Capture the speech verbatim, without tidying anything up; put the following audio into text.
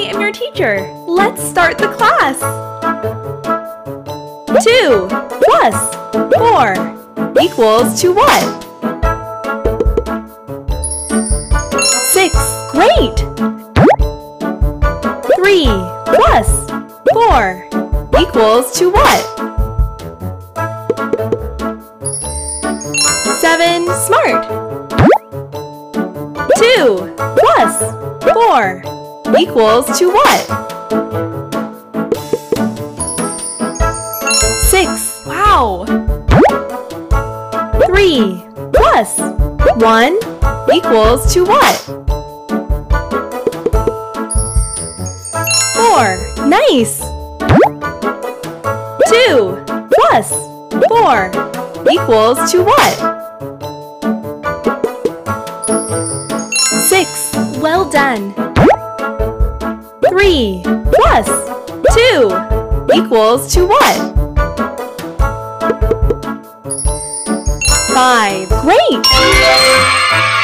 am your teacher. Let's start the class. two plus four equals to what? six. Great! three plus four equals to what? seven. Smart! two plus four equals to what? six. Wow! three plus one equals to what? four. Nice! two plus four equals to what? six. Well done! three plus two equals to what? five. Great!